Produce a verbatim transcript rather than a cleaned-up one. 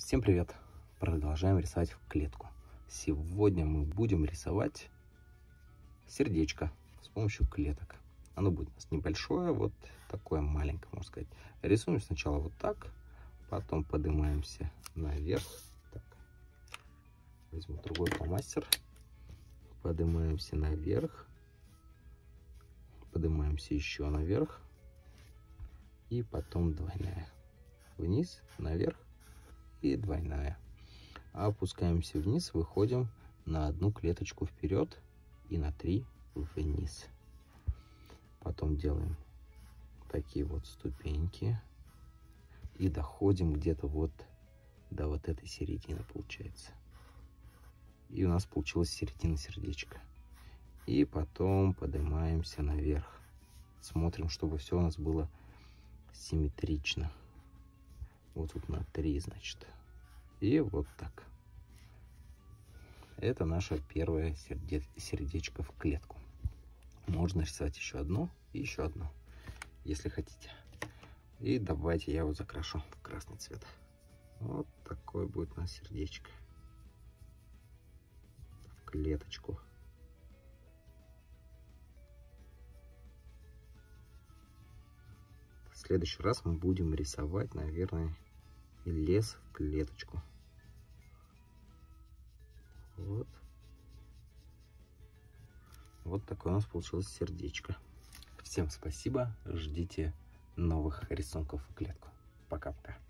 Всем привет! Продолжаем рисовать в клетку. Сегодня мы будем рисовать сердечко с помощью клеток. Оно будет у нас небольшое, вот такое маленькое, можно сказать. Рисуем сначала вот так, потом поднимаемся наверх. Так. Возьму другой фломастер. Поднимаемся наверх. Поднимаемся еще наверх. И потом двойная. Вниз, наверх и двойная. Опускаемся вниз, выходим на одну клеточку вперед и на три вниз. Потом делаем такие вот ступеньки и доходим где-то вот до вот этой середины, получается. И у нас получилась середина сердечка. И потом поднимаемся наверх. Смотрим, чтобы все у нас было симметрично. Вот тут на три, значит. И вот так. Это наше первое серде... сердечко в клетку. Можно рисовать еще одно и еще одно, если хотите. И давайте я его закрашу в красный цвет. Вот такое будет у нас сердечко. В клеточку. В следующий раз мы будем рисовать, наверное, лес в клеточку. Вот. Вот такое у нас получилось сердечко. Всем спасибо. Ждите новых рисунков в клетку. Пока-пока.